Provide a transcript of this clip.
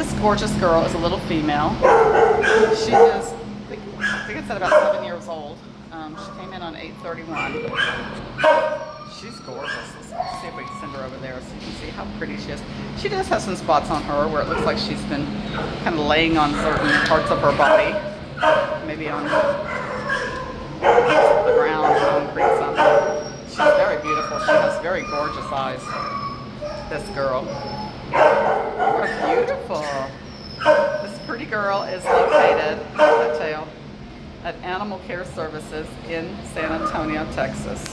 This gorgeous girl is a little female. She is, I think it's at about 7 years old. She came in on 8/31. She's gorgeous. Let's see if we can send her over there so you can see how pretty she is. She does have some spots on her where it looks like she's been kind of laying on certain parts of her body. Maybe on the ground, concrete, something. She's very beautiful. She has very gorgeous eyes. This girl. You're beautiful. This pretty girl is located, at Animal Care Services in San Antonio, Texas.